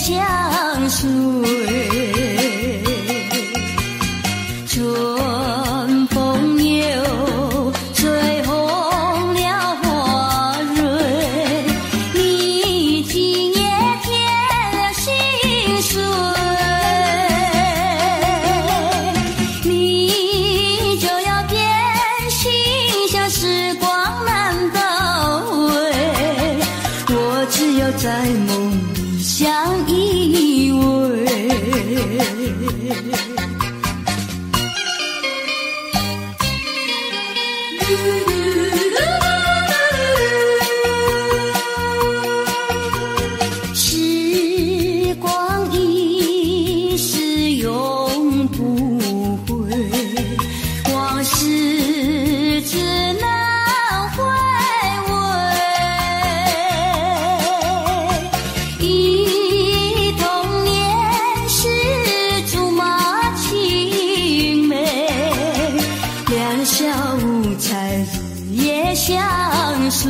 相随。春风又吹红了花蕊，你今夜添了心碎，你就要变心，像时光难倒回，我只有在梦里相依偎。时光一逝永不回，往事只能回味。忆童年时竹马青梅，两小无猜日夜相随。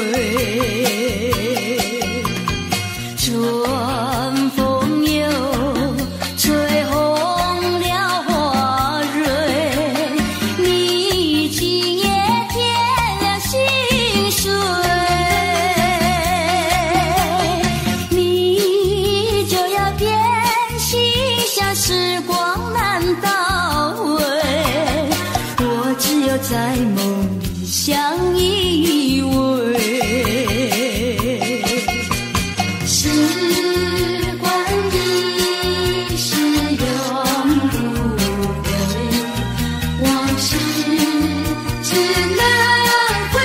春风又吹红了花蕊，你今夜添了心碎，你就要变心，像时光难倒回，我只有在梦里相依偎。时光一逝永不回，往事只能回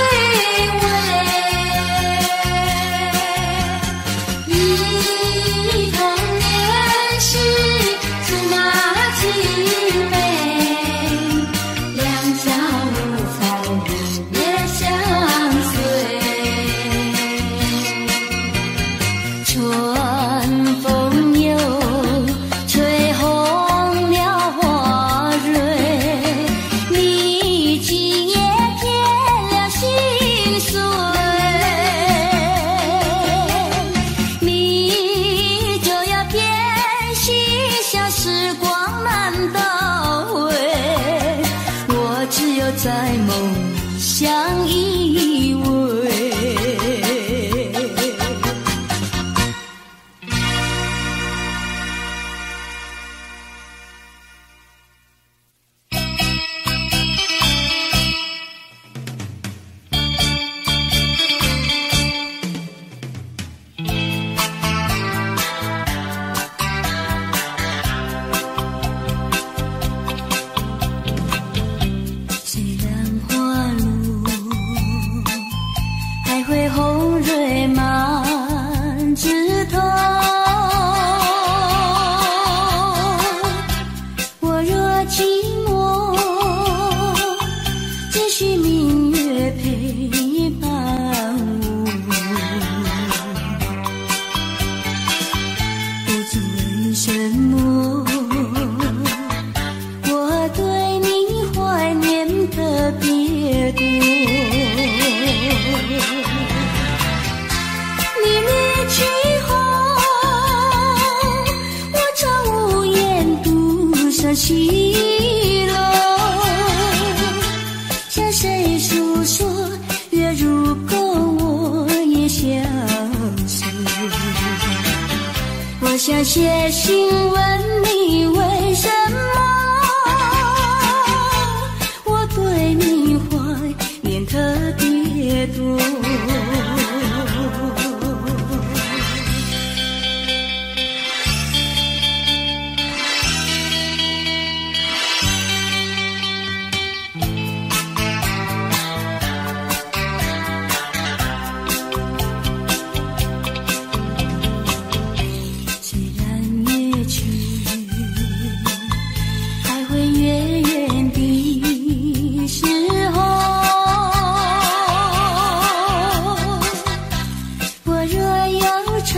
味。忆童年时竹马青梅，两小无猜日夜相随。春风又吹红了花蕊，你今夜添了心碎，你就要变心，像时光难倒回，我只有在梦里相依偎。虽然花路还会红蕊满枝头，我若寂寞，只需明月陪伴我。不知为什么，我对你怀念特别多。你离去后，我常无言独上西楼，向谁诉说？月如钩，我也相随。我想写信问你为什么，我对你怀念特别多。虽然夜去还会月圆的时候，我若忧愁，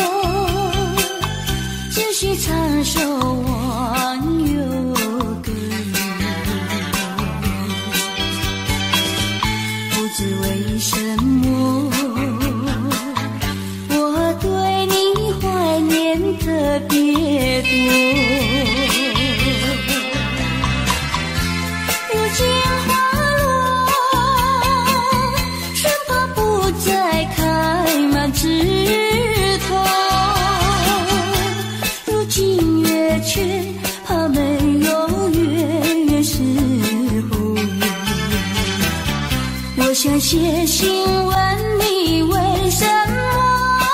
只需唱首忘忧歌。不知为什么，我对你怀念写信问你为什么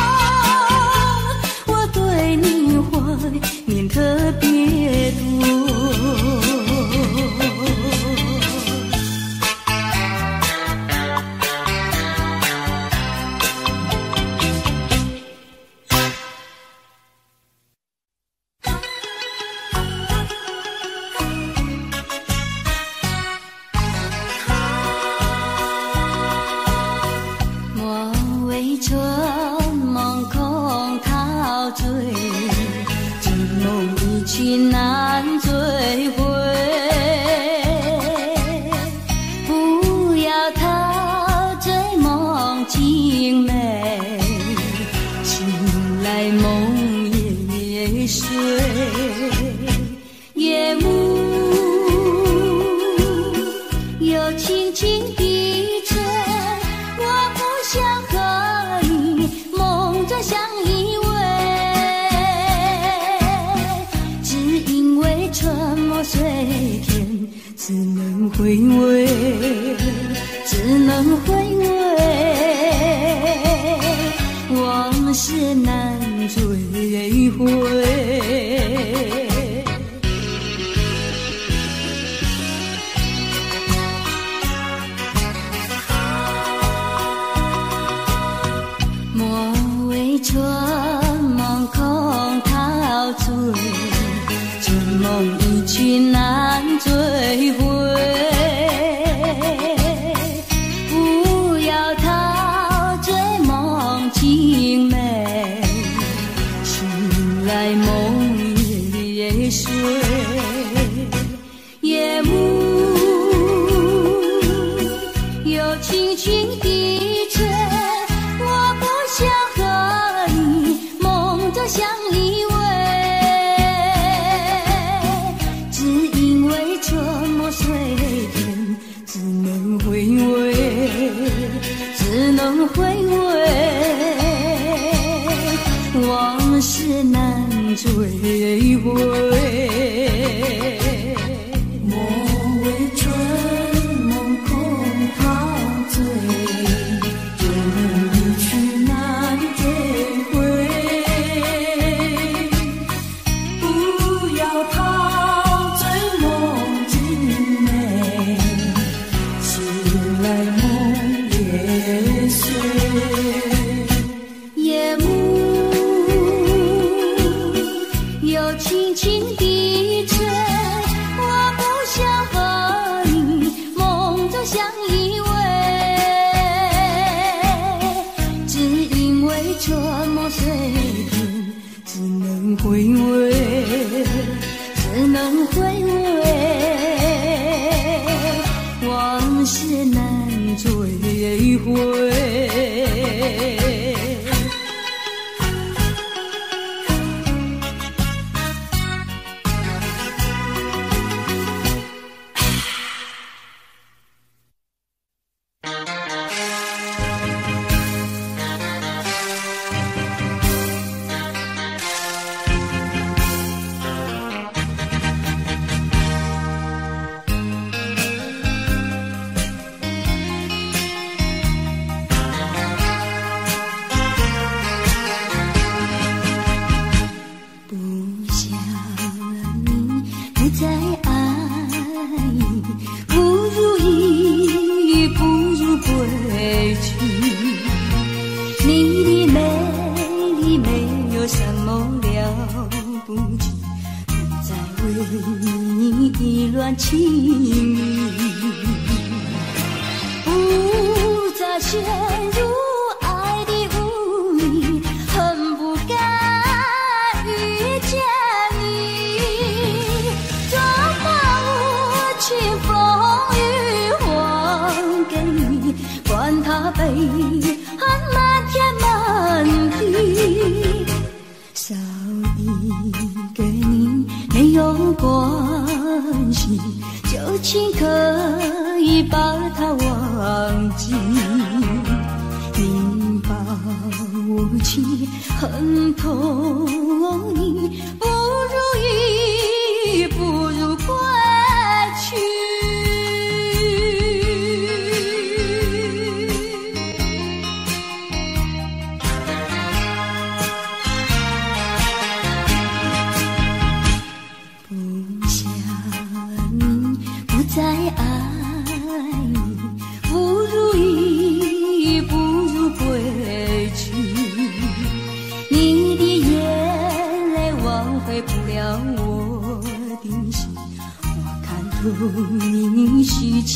我对你怀念特别多。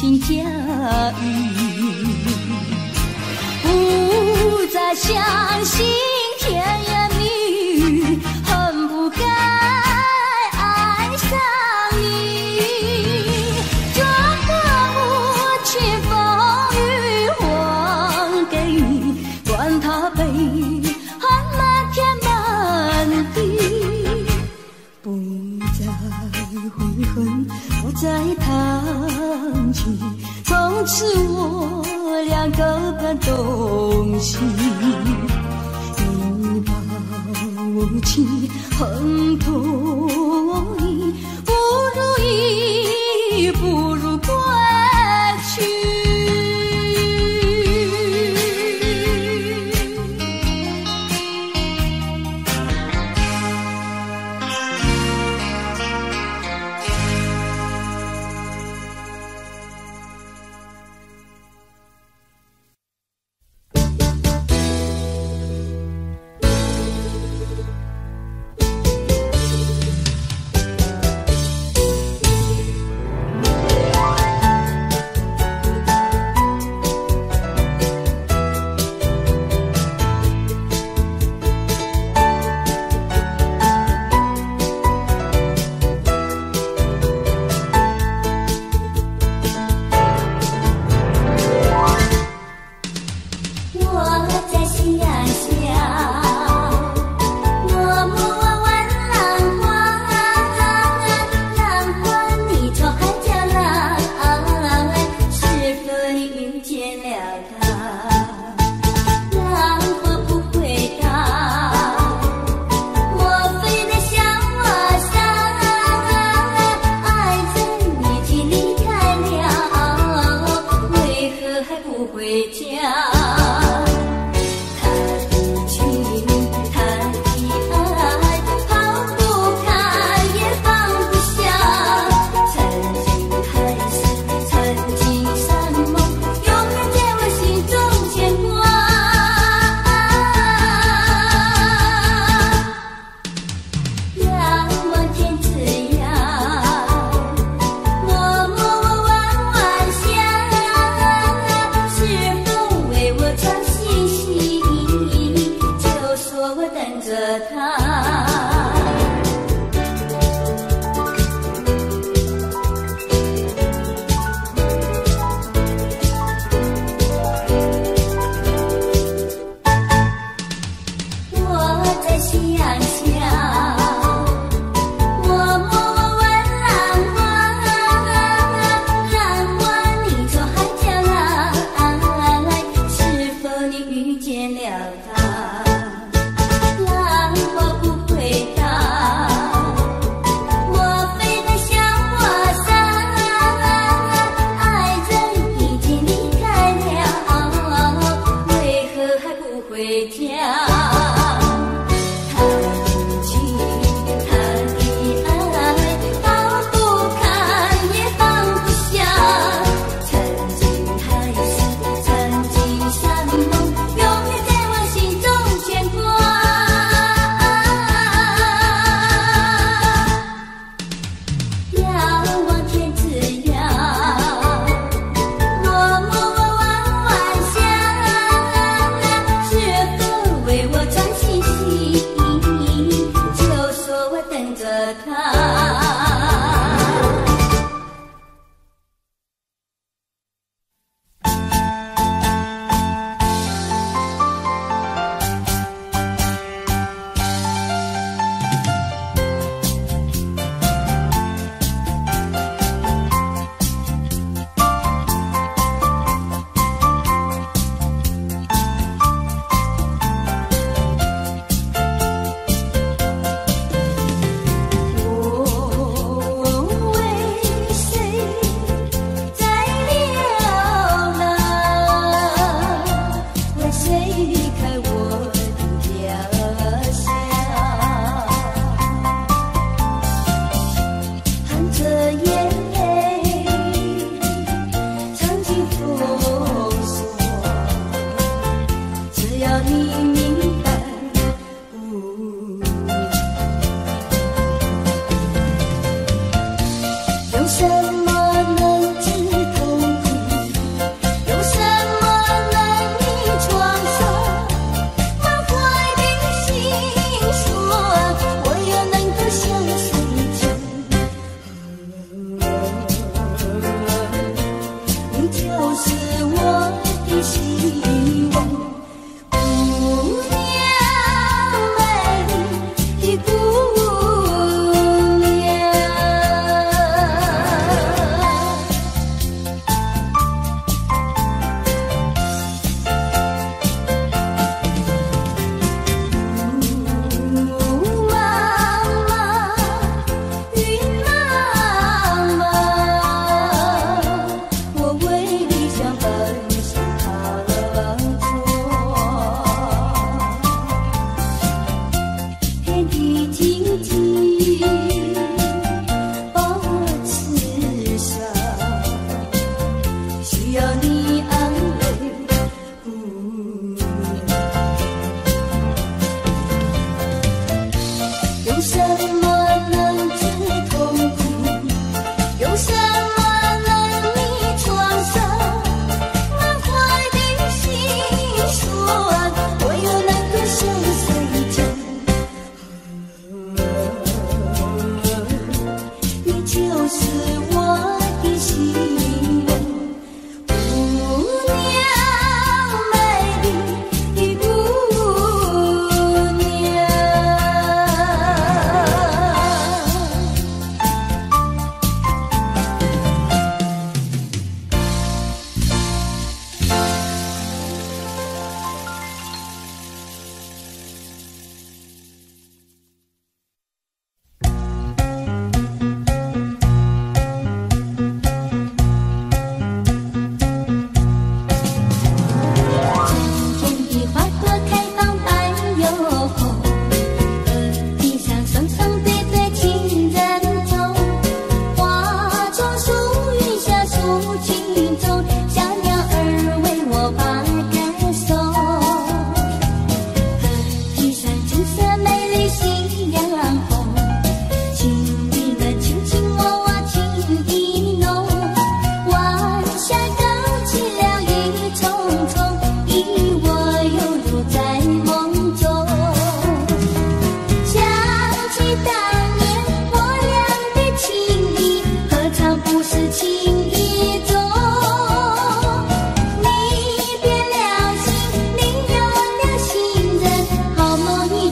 心驾驭，不再相信甜言蜜语，恨不该爱上你。这个无情风雨还给你，管他悲恨漫天满地，不再悔恨，不再谈起，从此我俩各奔东西。你把无情恨透我意，不如意，不如归去。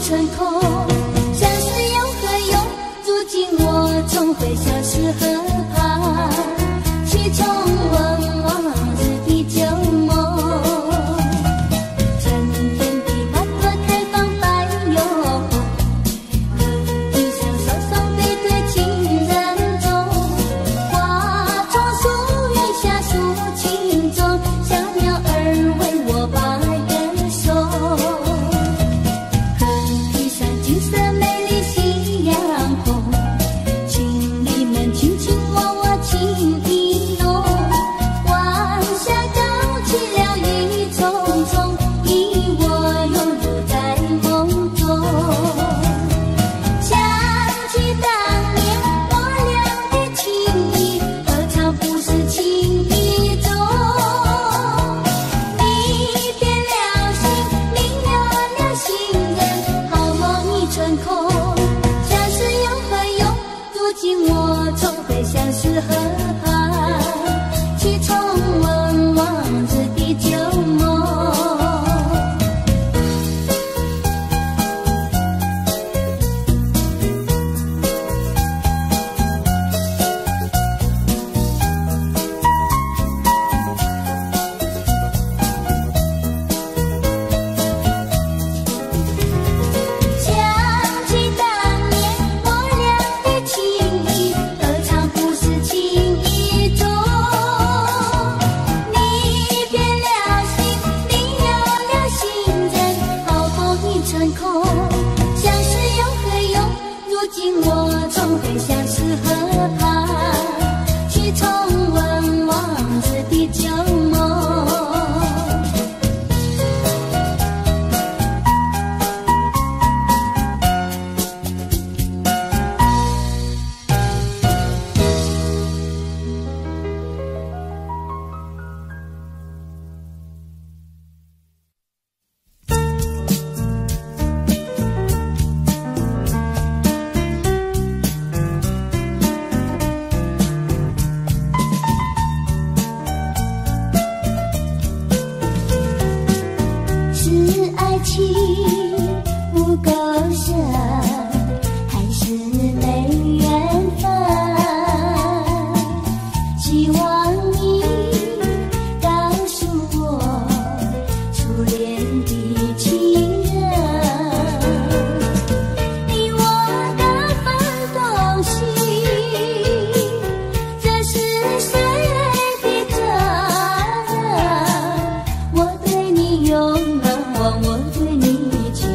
成空。相思有何用？如今我总会相思河畔，去重温往日的旧梦。春天的花朵开放百又红，河堤上双双对对情人钟。花丛树荫下诉情衷，小鸟儿为我把歌颂。河堤上金色美丽夕阳红，情侣们卿卿我我情意浓。晚霞高起了雨匆匆，你我拥入在梦中。想起当年我俩的情谊，何尝不是情意重？离别了心，离了心人，好梦已成空。相思有何用？如今我总会相思河畔，去重温往日的旧梦。想起当年我俩的情谊，何尝不是情意重？离别了心，离了心人，好梦已成空。相思有何用？如今我总会相思河畔，去重温往日的旧梦。是爱情不够深，还是没缘分？希望你告诉我初恋的情人，你我的奋斗心，这是谁的责任？我对你勇敢，我对你情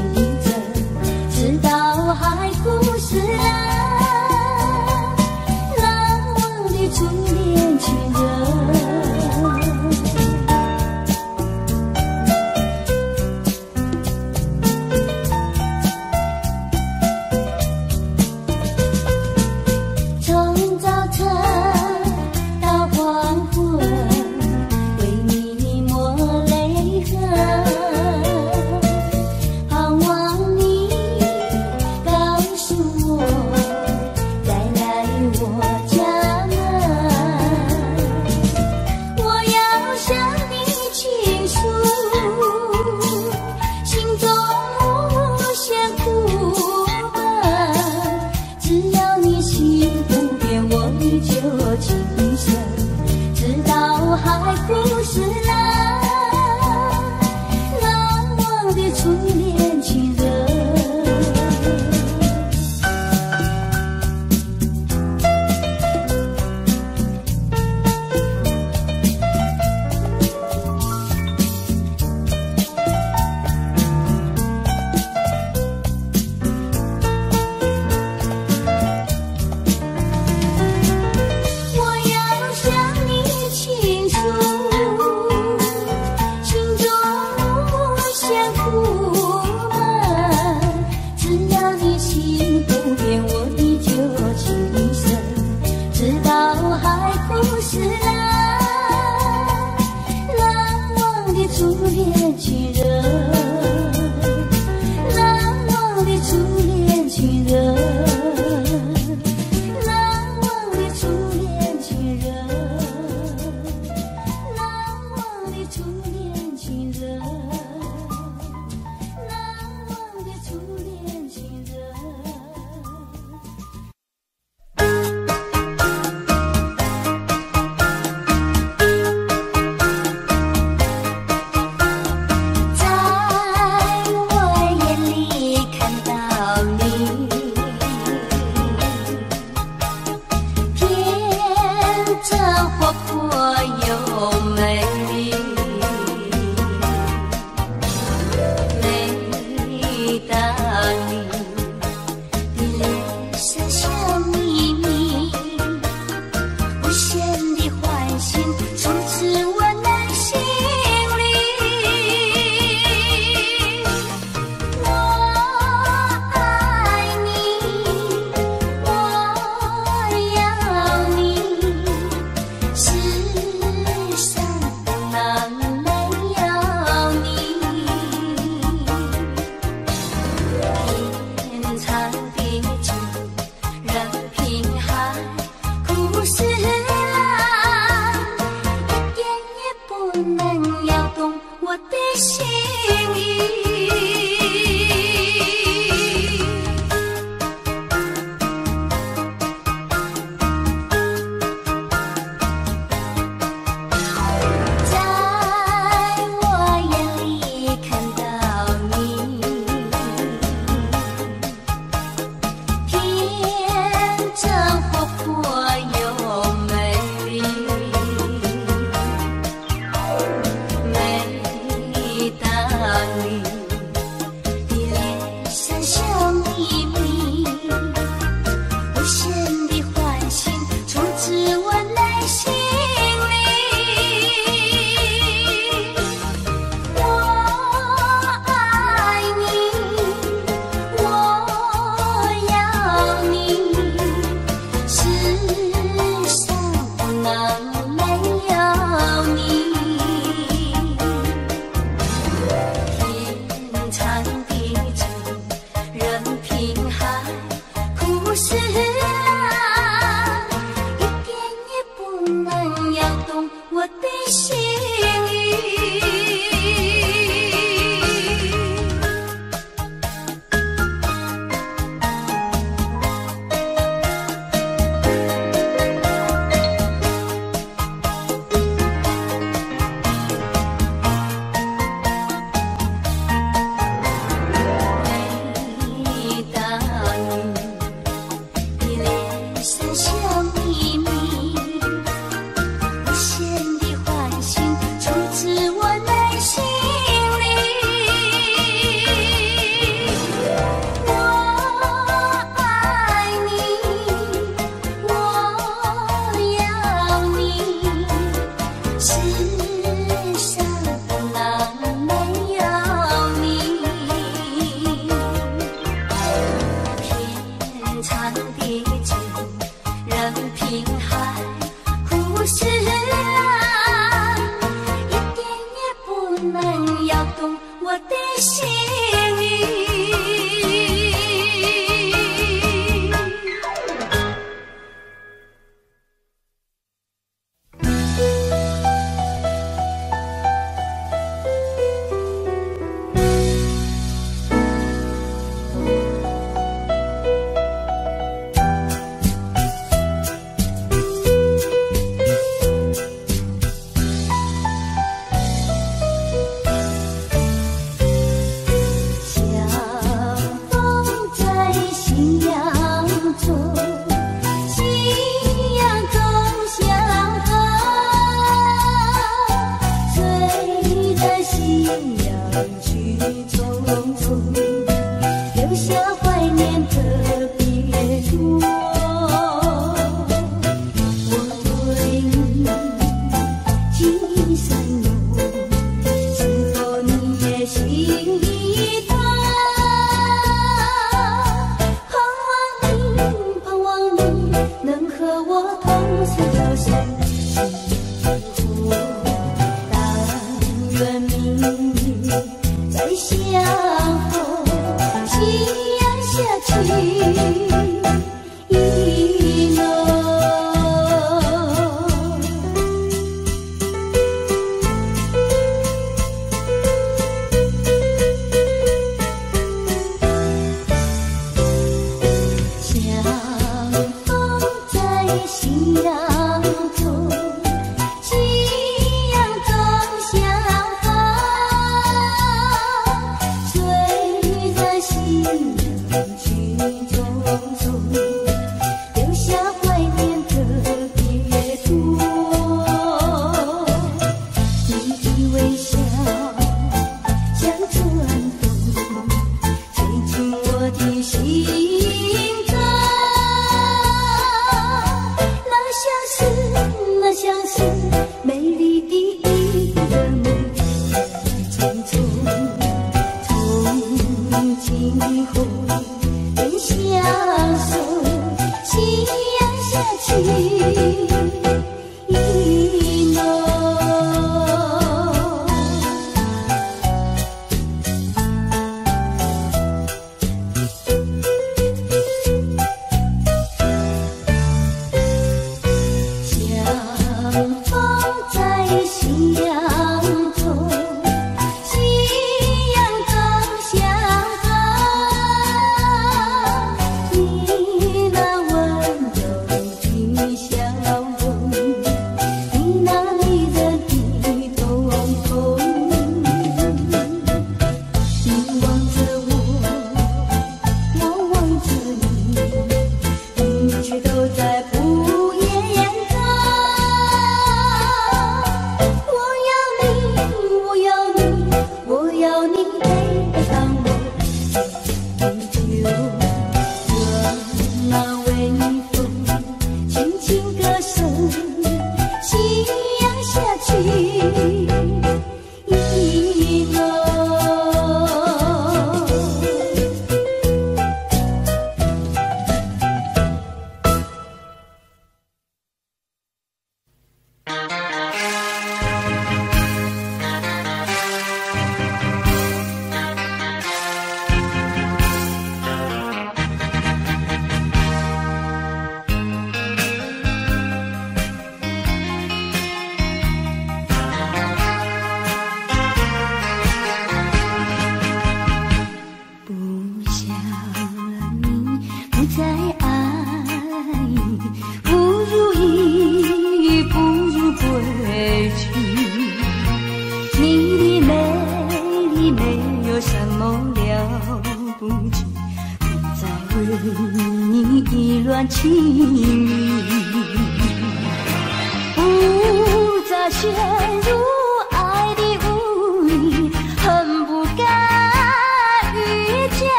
相逢在夕阳中，夕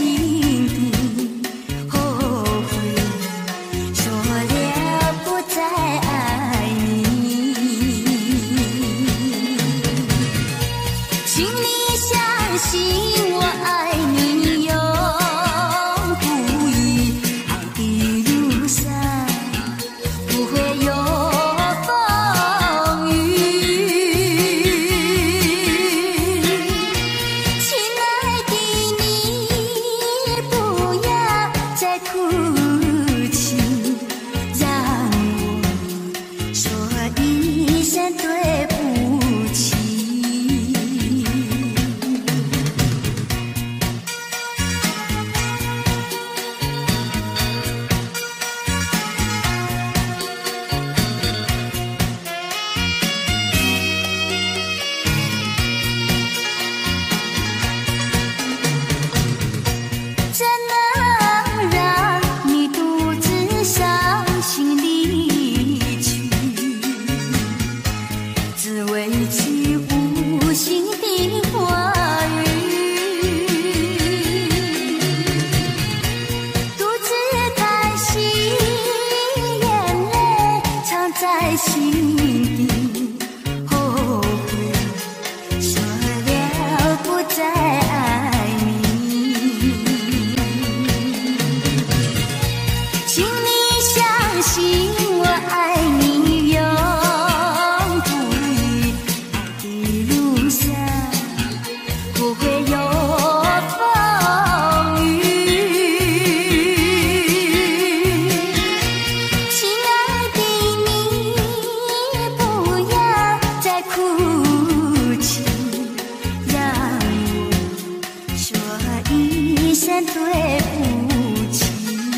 心底，后悔说了不再爱你。请你相信我爱你永不渝，爱的路上不会有风雨。亲爱的你，不要再哭泣，让我说一声对不起。怎能让你独自伤心离去？只为句无心的话语，独自叹息，眼泪藏在心底，后悔说了不再爱你。请你相信我爱你永不渝，爱的路上不会有风雨。亲爱的你，不要再哭泣，让我说一声对不起。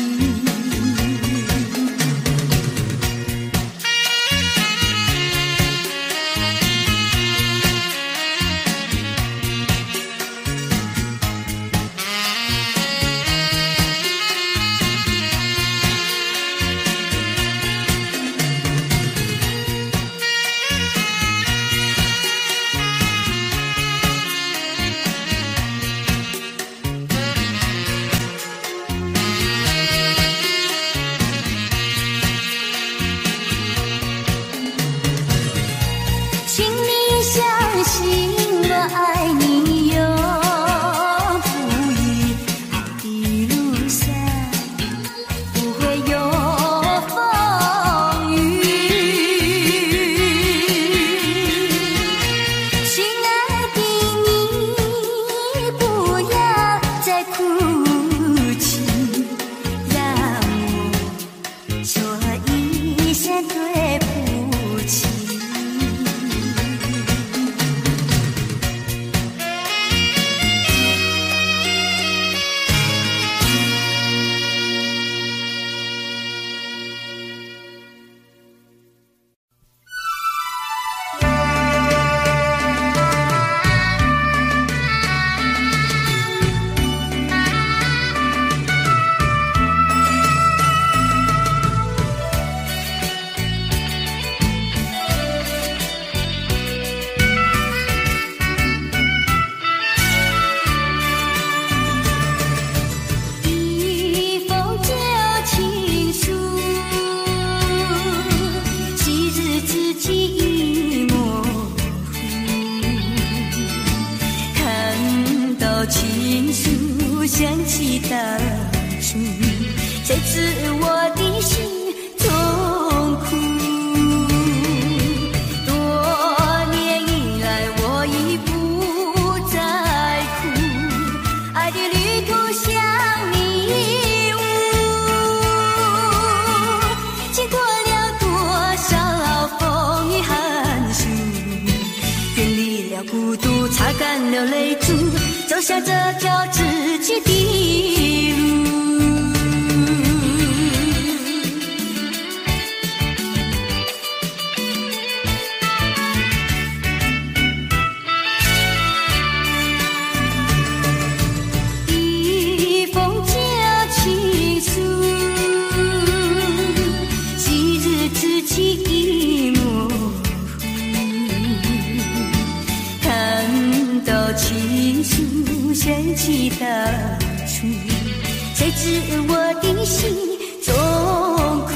请你相信我爱你永不渝，爱的路上不会有风雨。亲爱的你，不要再哭泣，让我说一声对不起。一封旧情书，昔日知己已模糊，看到情书想起当初，才知我的心痛苦。多年以来我已不再哭，爱的旅途像迷雾，经过了多少风雨寒暑，远离了孤独，擦干了泪珠，走向这条知己的路。一封旧情书，昔日知己已模糊，看到情书想起当初。 知我的心中苦。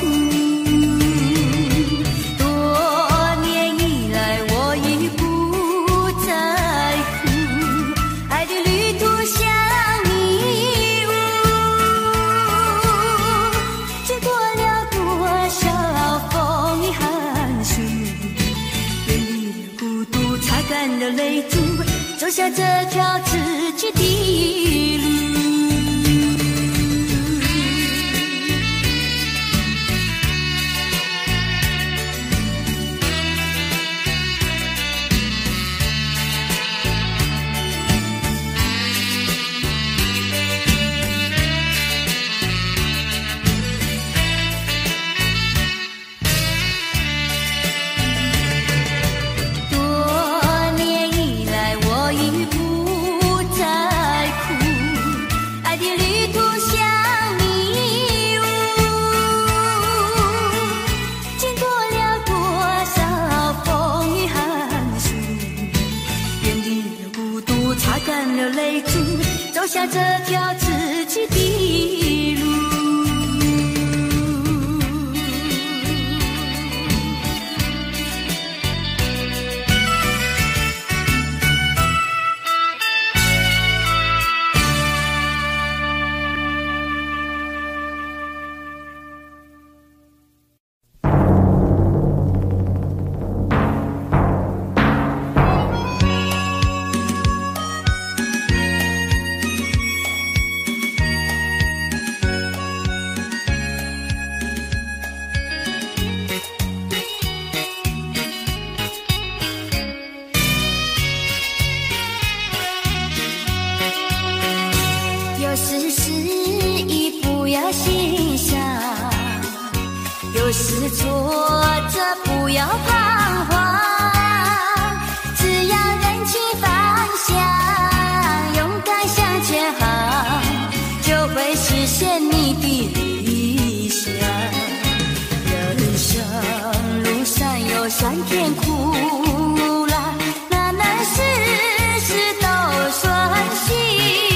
多年以来我已不在乎，爱的旅途像迷雾，经过了多少风雨寒暑，远离了孤独，擦干了泪珠，走下这条自己的路。走下这条自己的路。有时失意不要心伤，有时挫折不要彷徨，只要认清方向，勇敢向前行，就会实现你的理想。人生路上有酸甜苦辣，哪能事事都顺心。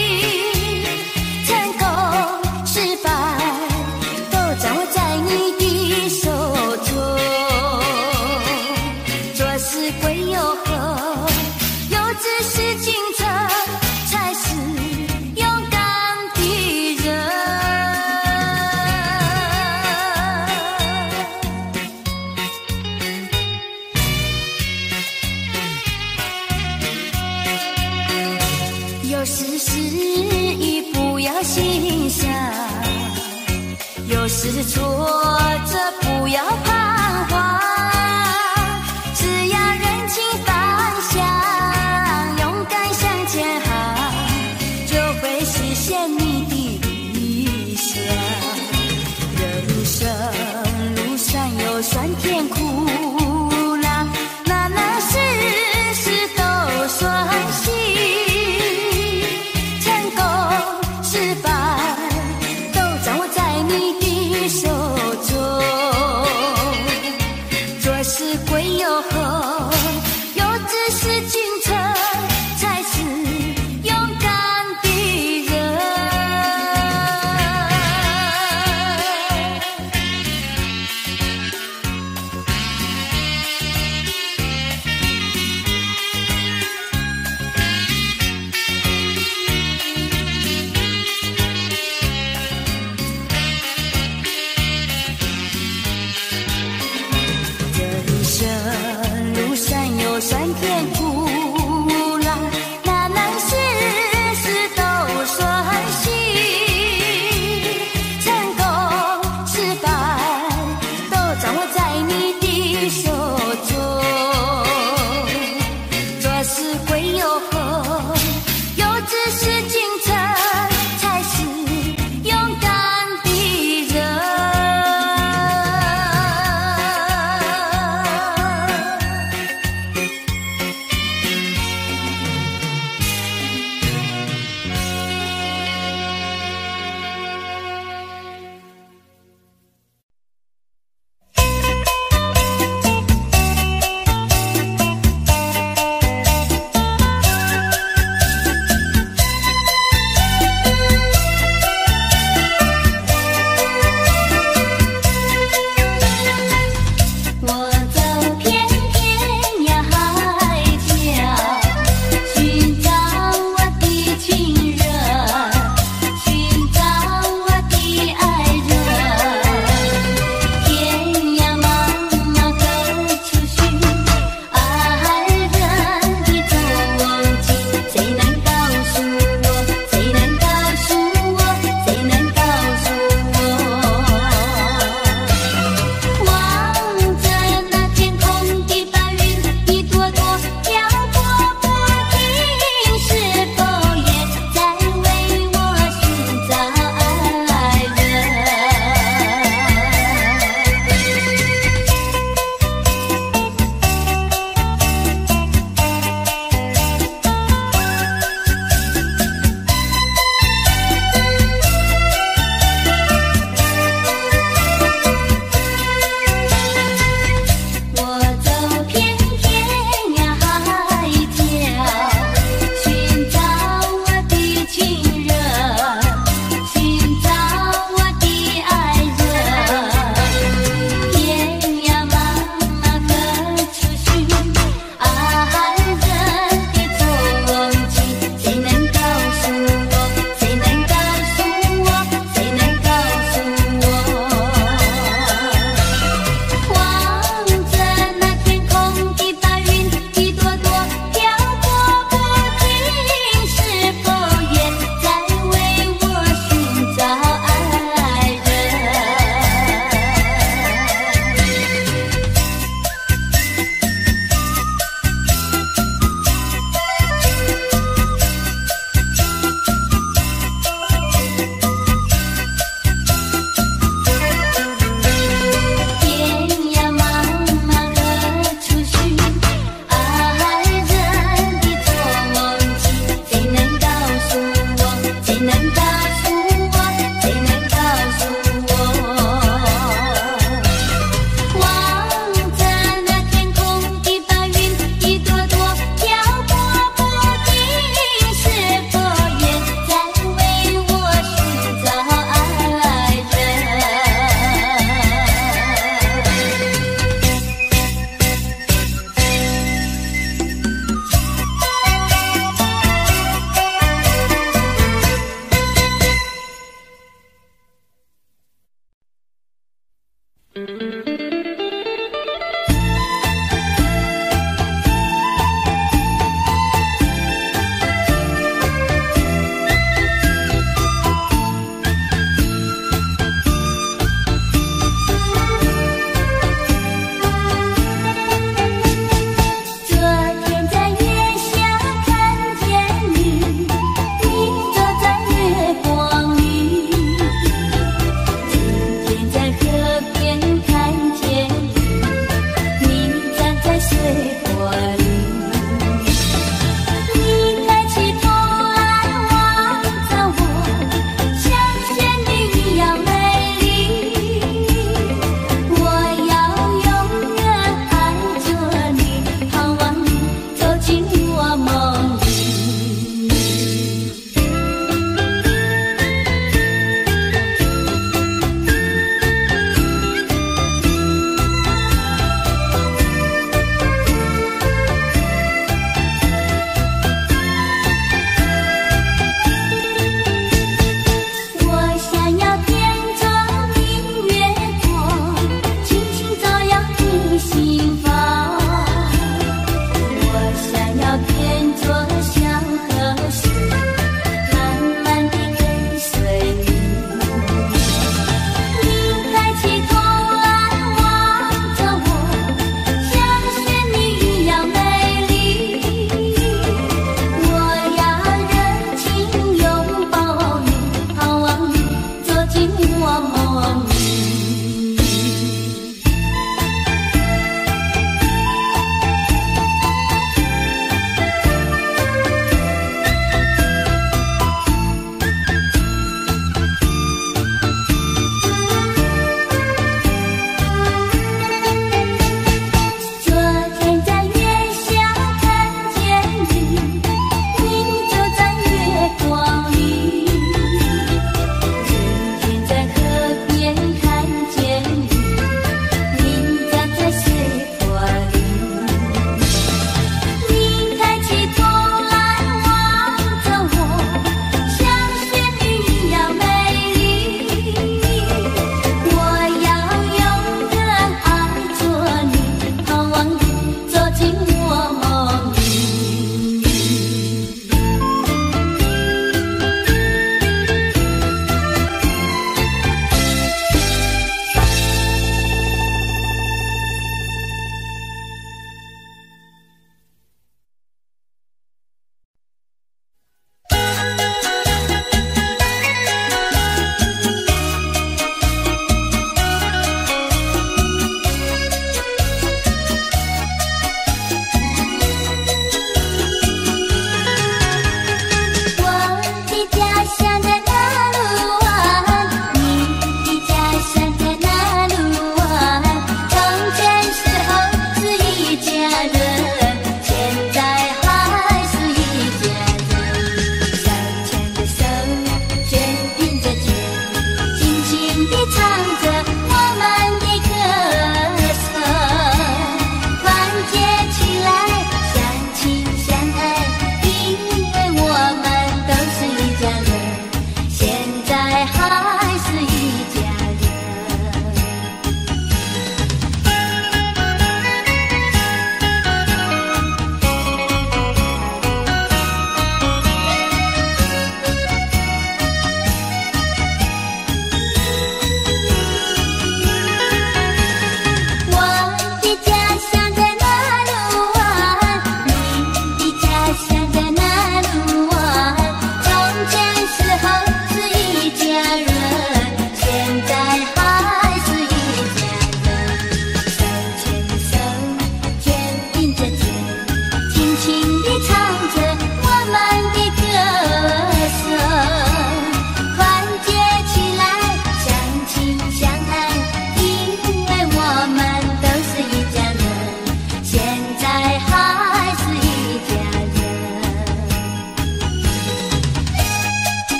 有时失意不要心伤，有时挫折不要彷徨，只要认清方向，勇敢向前行，就会实现你的理想。人生路上有酸甜苦辣，哪能事事都顺心。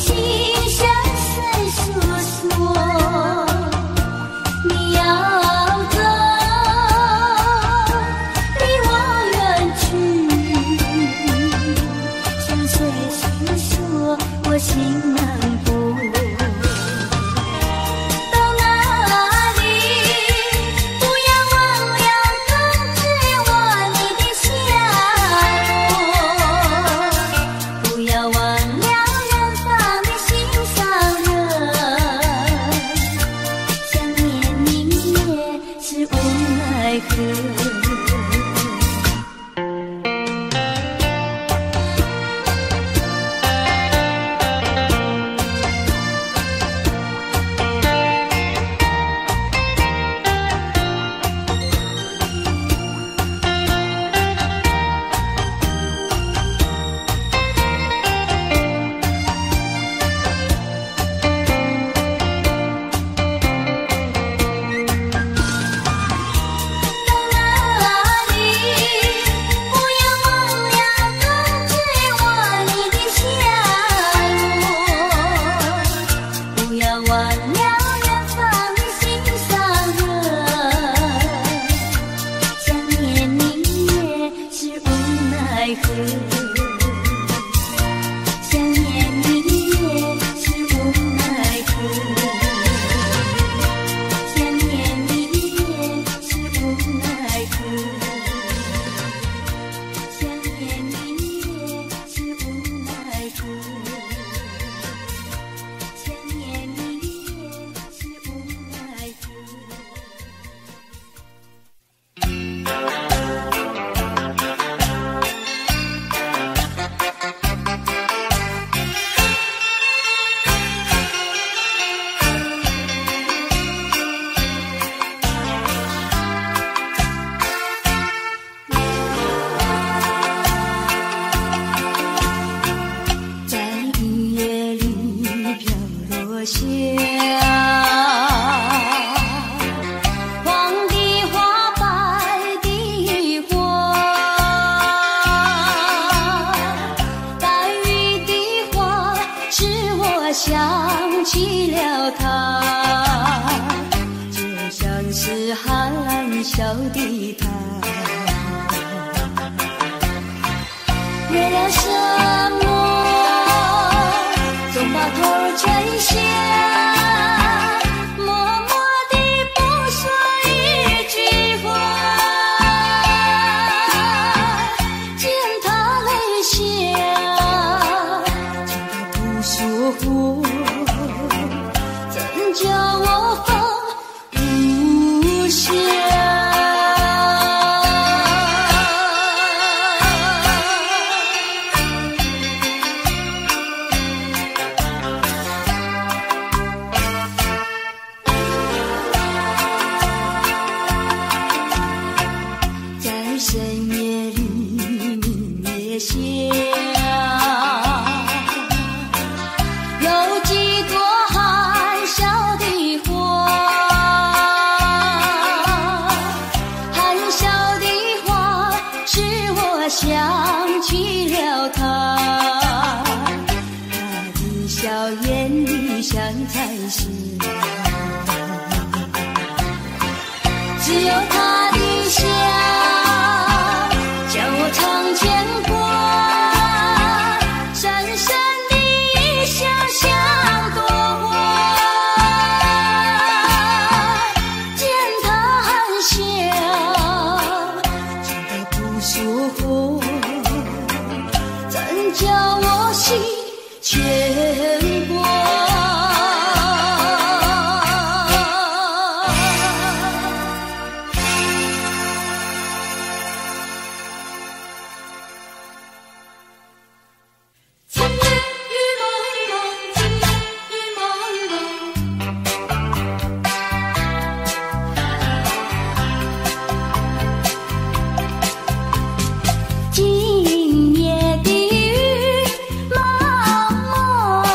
今夜的雨蒙蒙。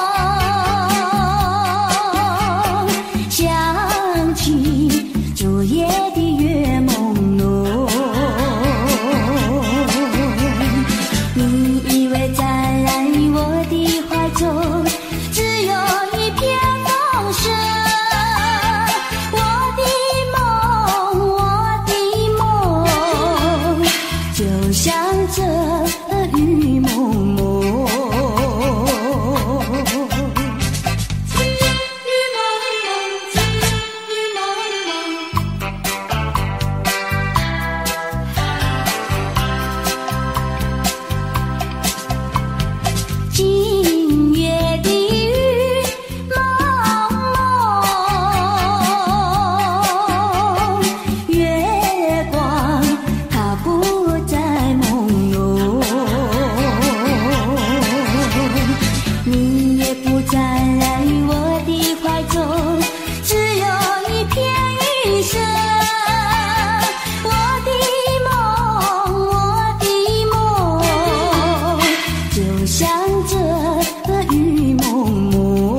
着雨蒙蒙。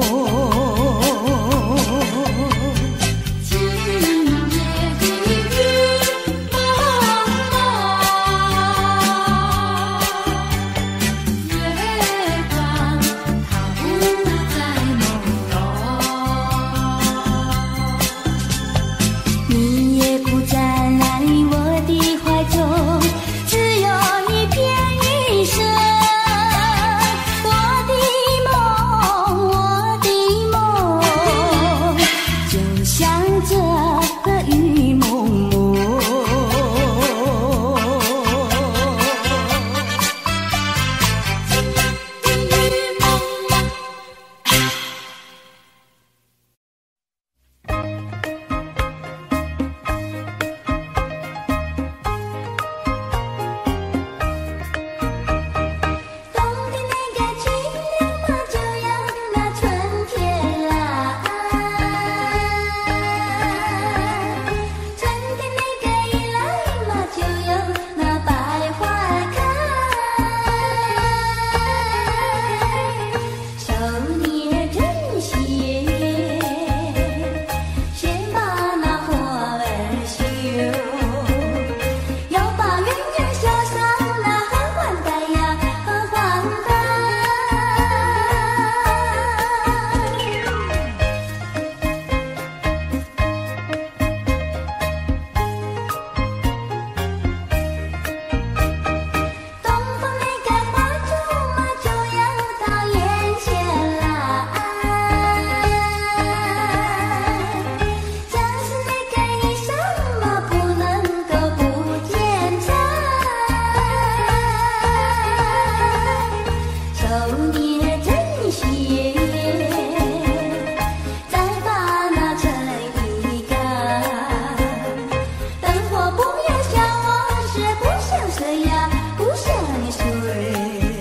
今夜的雨蒙蒙，月光它不再朦胧，你也不在我的怀中，只有一片雨声。我的梦，就像这雨蒙蒙。雨蒙蒙。冬天那个清凉嘛，就像那春天啦。春天那个一来嘛，就有那百花开。少年珍惜，先把那花儿绣，要把鸳鸯绣上那荷花带呀，荷花带。东方那个花烛嘛，就要到眼前啦。将是那个衣裳嘛，不能够不检查。手捏珍惜，再把那衬衣干。灯火不要像往事，不像水呀，不像水。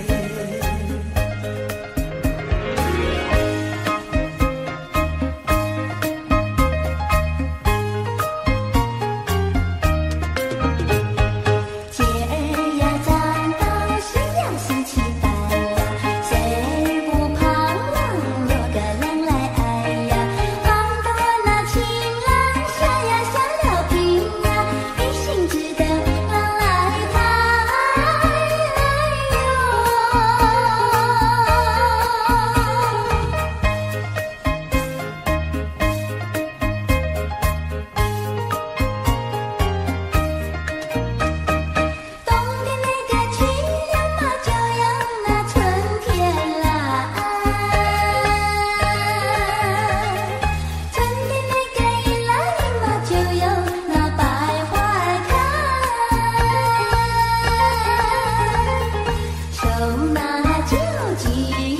姐儿呀，站到夕阳升起来呀，谁不彷徨有个人来爱呀？旁到那情郎下呀下了屏呀，一心只等郎来抬冬天那个清凉嘛，就像那春天啦。春天那个一来嘛，就有那百花开。手拿酒几，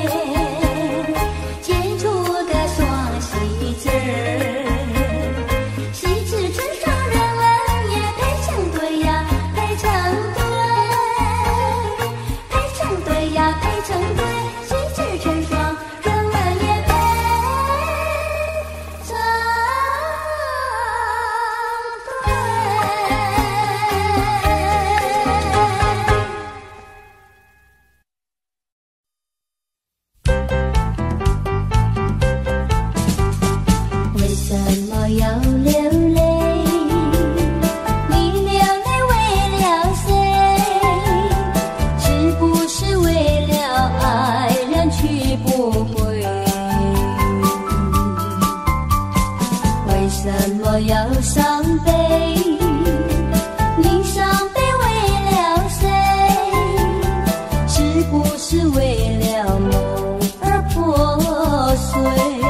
剪出个双喜字儿。喜字春双人儿也配成对呀，配成对，配成对呀，配成对。喜字春双人儿也配成对。为什么要流泪？你流泪为了谁？是不是为了爱人去不回？为什么要伤悲？你伤悲为了谁？是不是为了梦而破碎？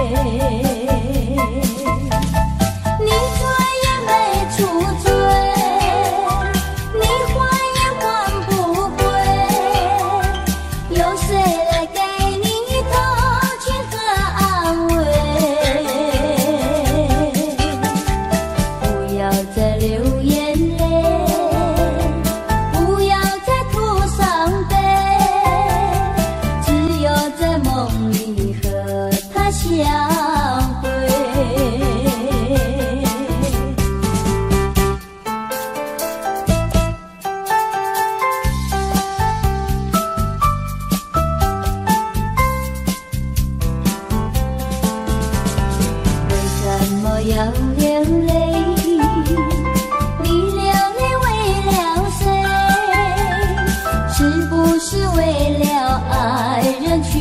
你醉也没处醉，你还也还不归，有谁来给你同情和安慰？不要再流眼泪，不要再吐伤悲，只有在梦里和他相会。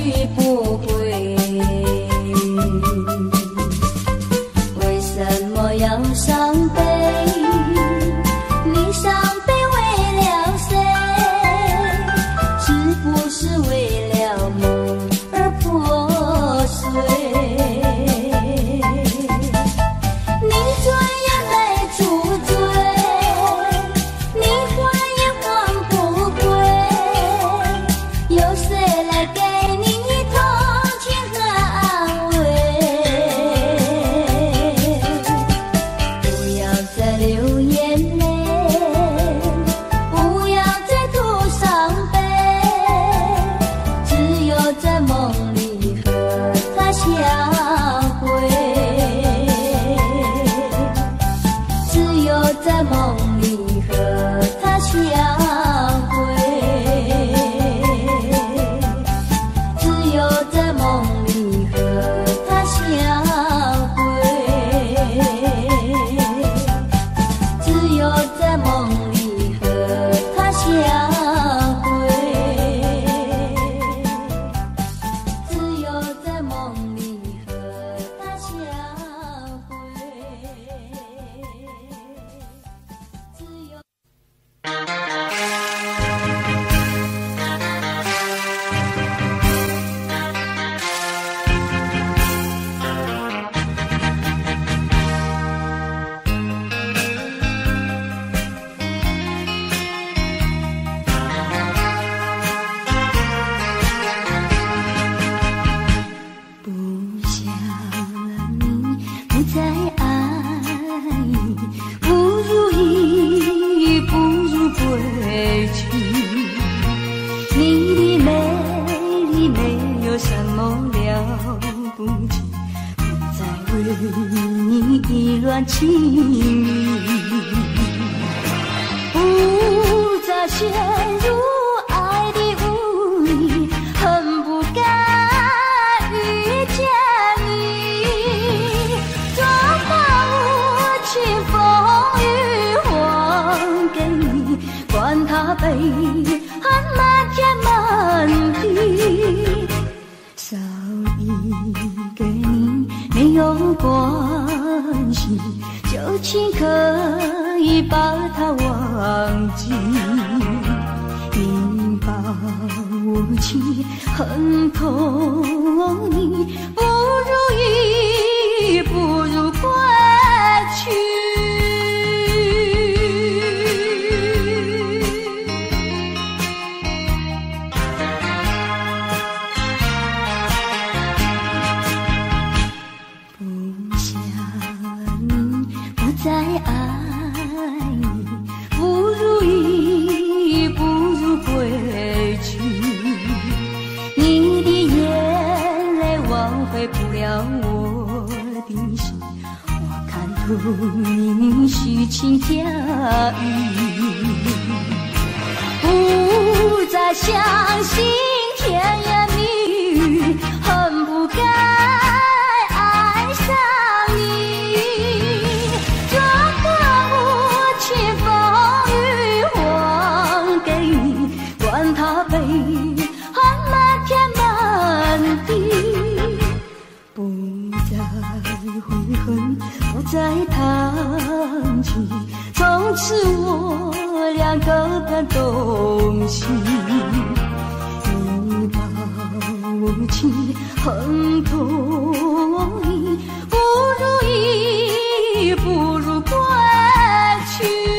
不回。为什么要伤悲？你伤悲为了谁？是不是为了梦而破碎？你转眼没住嘴，你还也还不归，有谁来给你同情和安慰？不要再流眼泪，不要再吐伤悲，只有在梦里和他相会，只有在梦里和他相会，只有在梦里和他相会，只有在梦里和他相会，只有在梦里和他相会，只有。不想你不再爱，不如意，不如归去。你的美丽没有什么了不起，不再为你意乱情迷，不再陷入爱的雾里，恨不该遇见你。装把无情风雨还给你，管他悲恨满天满地，少一个你没有关系，就请可以把它忘记。你把无情恨透你，不如意，不如归去。不想你不再爱你，不如意，不如归去。你的眼泪挽回不了我的心，我看透你虚情假意，不再相信甜言蜜语，恨不该爱上你。装把无情风雨还给你，管他悲恨满天满地，不再悔恨，不再谈起，从此我俩各奔东西。你把无情恨透你，不如意，不如归去。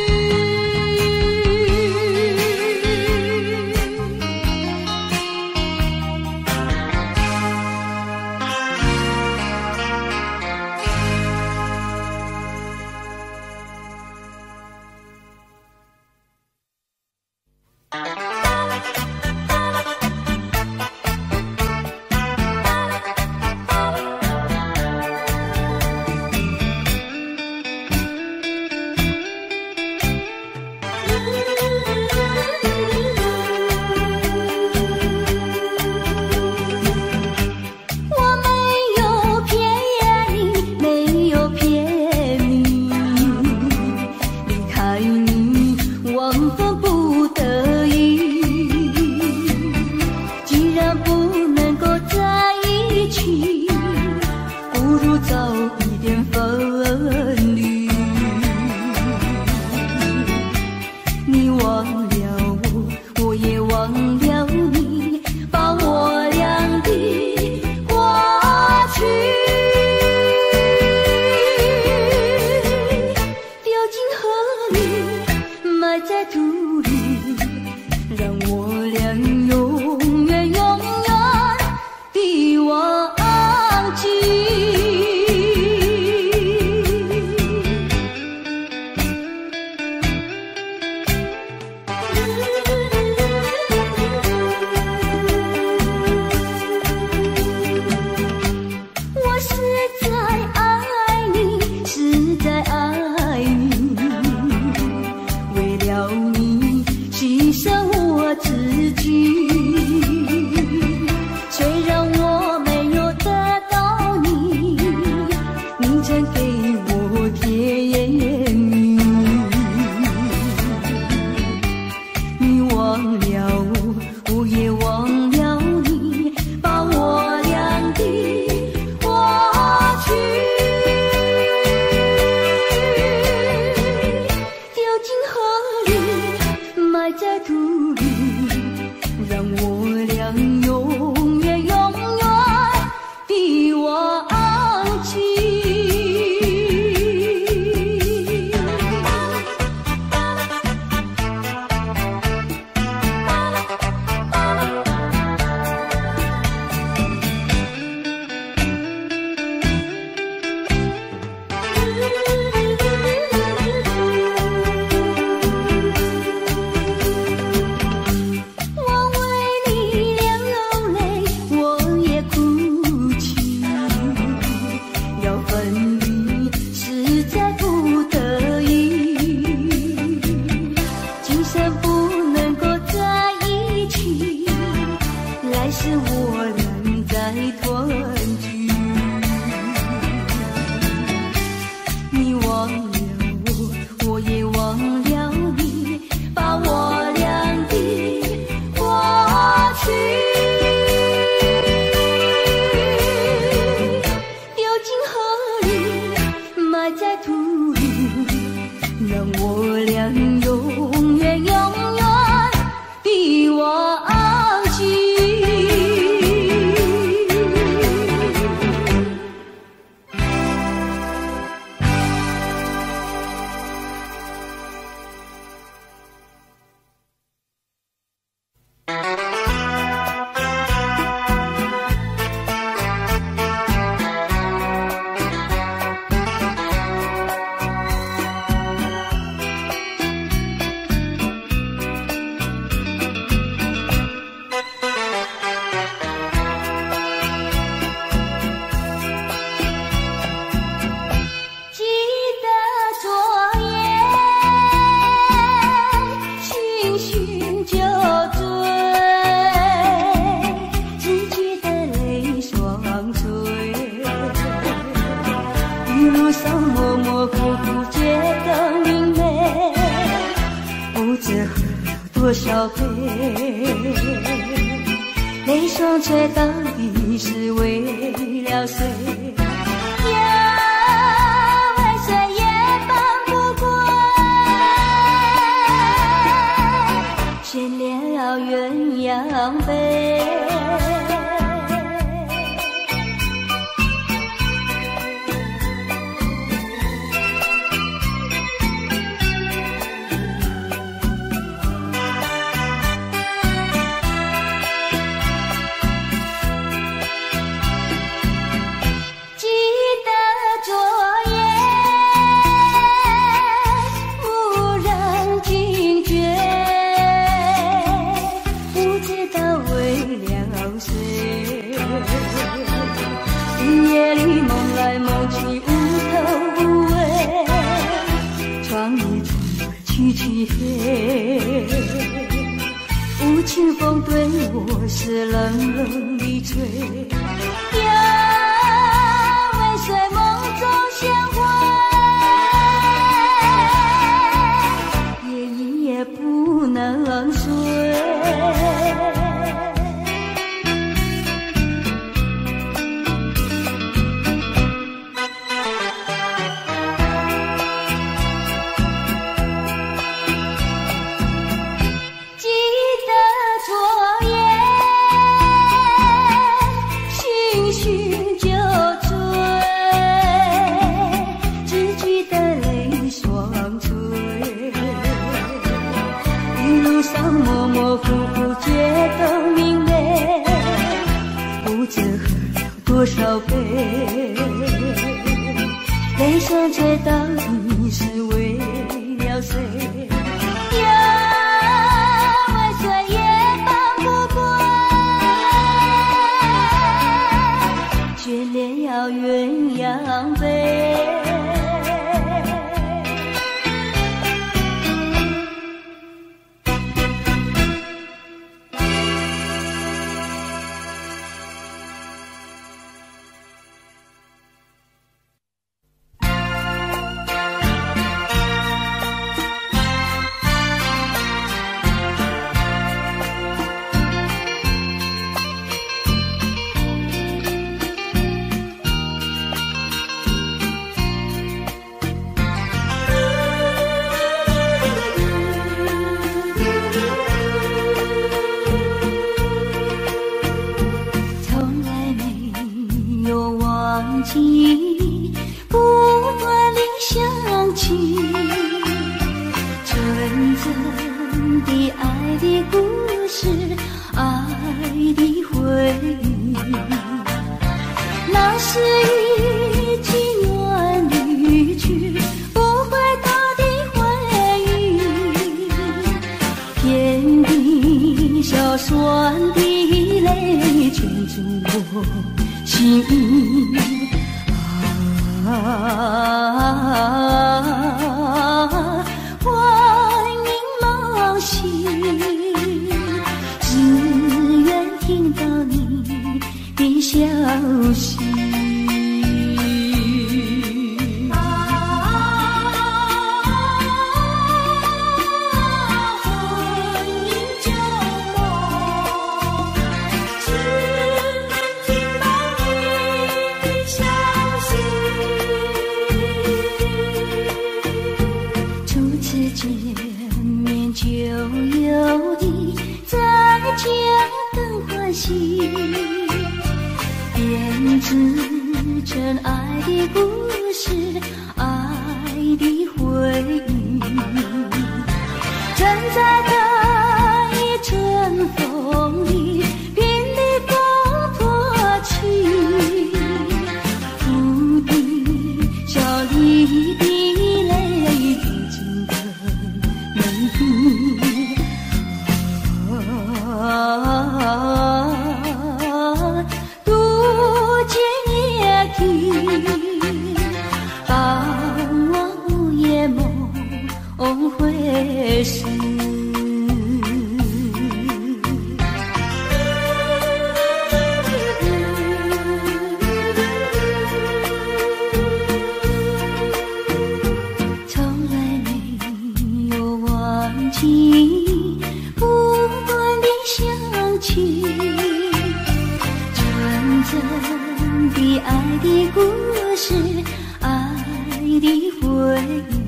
再团聚。你忘了我，我也忘了你，把我俩的过去丢进河里，埋在土里，让我俩永远永远的忘记。多少杯泪双垂，到底是为了谁？也为谁也放不过，牵了鸳鸯杯。夜里梦来梦去无头无尾，窗一窗凄凄黑，无情风对我是冷冷的吹，也为谁梦中鲜花，夜夜不能睡。模模糊糊觉得明媚，不知喝了多少杯，泪双垂，到底是为了谁？也为谁也放不过，眷了鸳鸯杯。不断地想起纯真的爱的故事，爱的回忆，那是已经远离去不回头的回忆，天地小酸的泪圈住我心我凝望心，只愿听到你的消息。编织真爱的故事，爱的回忆，站在这一阵风里，濒临风破起，哭的笑里的泪如今的美丽。回事，从来没有忘记不断的想起，纯真的爱的故事，爱的回忆。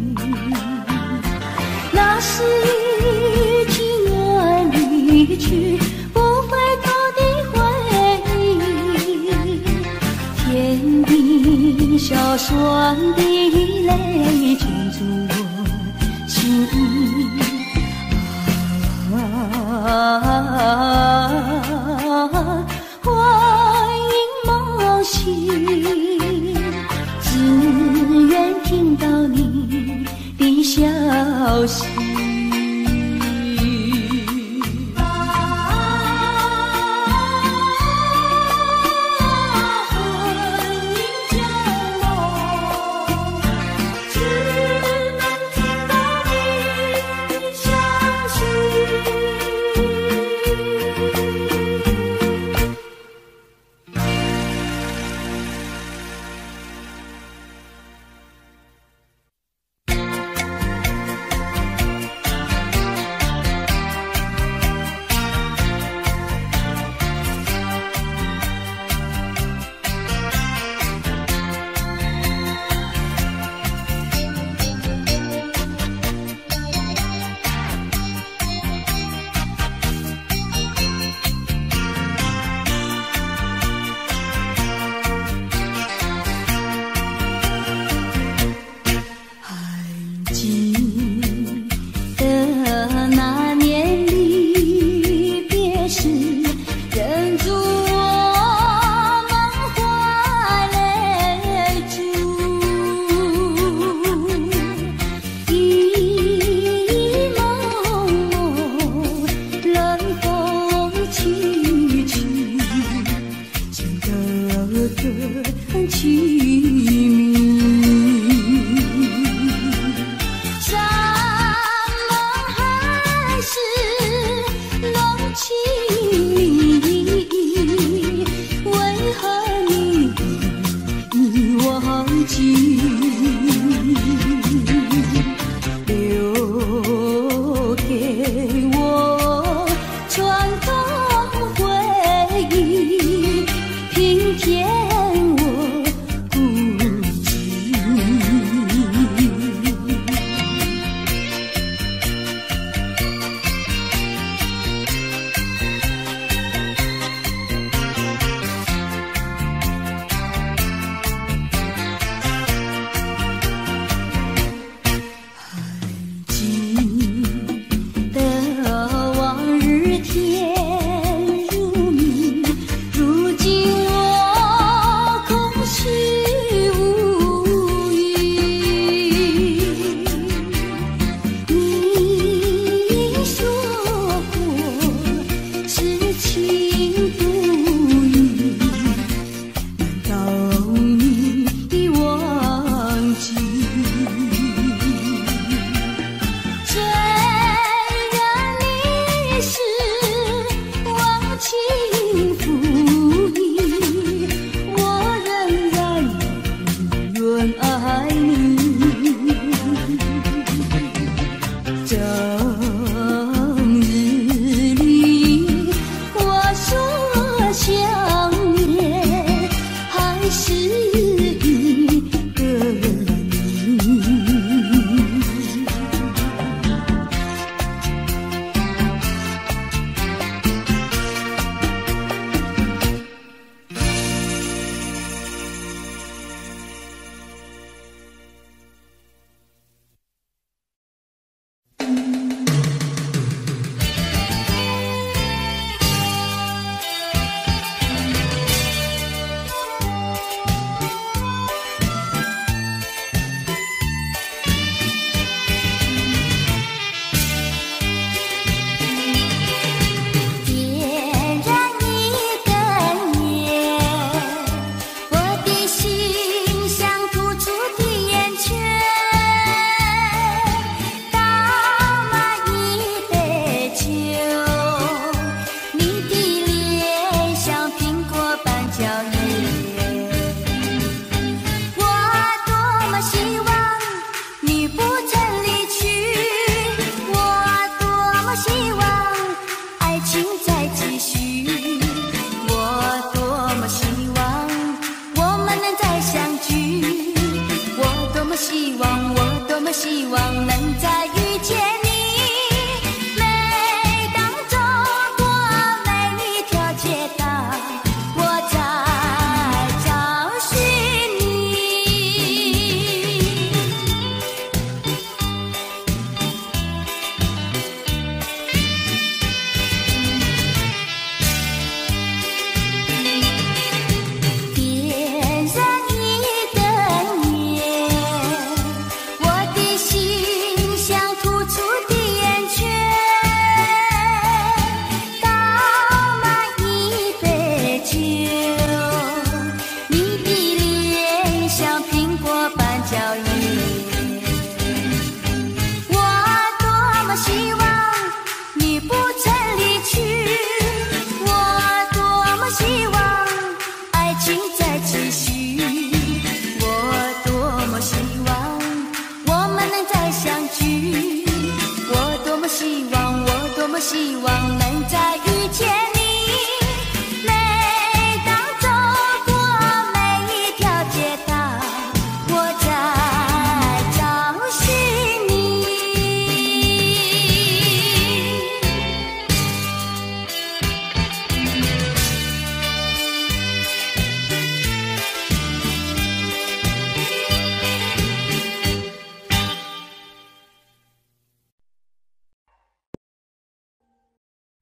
那是一句远离去不回头的回忆，天地小双的泪圈住我心欢迎梦醒，只愿听到你的消息。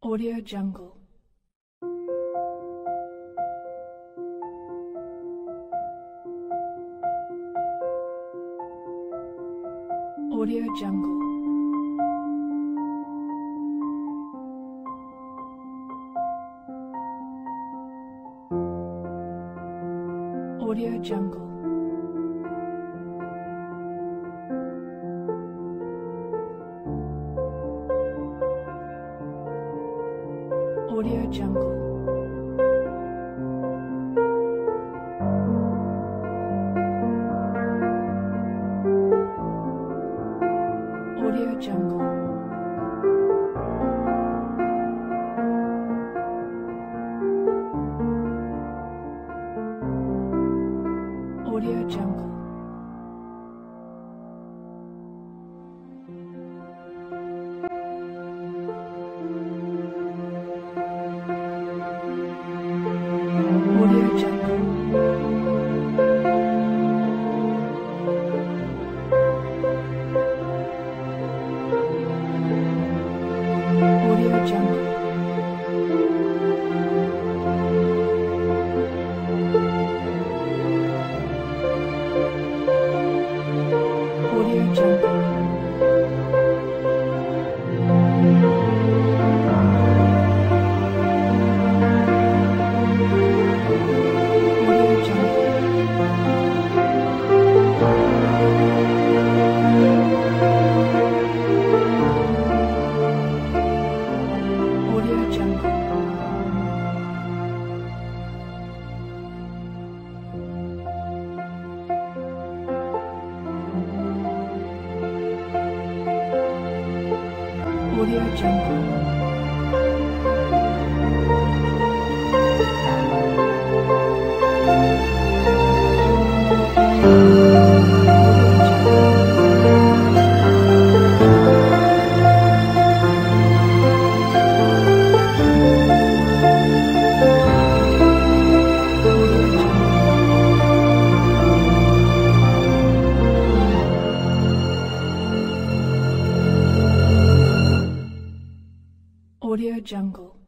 Audio Jungle. Audio Jungle. Audio Jungle. Audio Jungle. Audio Jungle. Audio Jungle. Audio Jungle. Audio Jungle. Audio Jungle. Audio Jungle. Audio Jungle. Audio Jungle.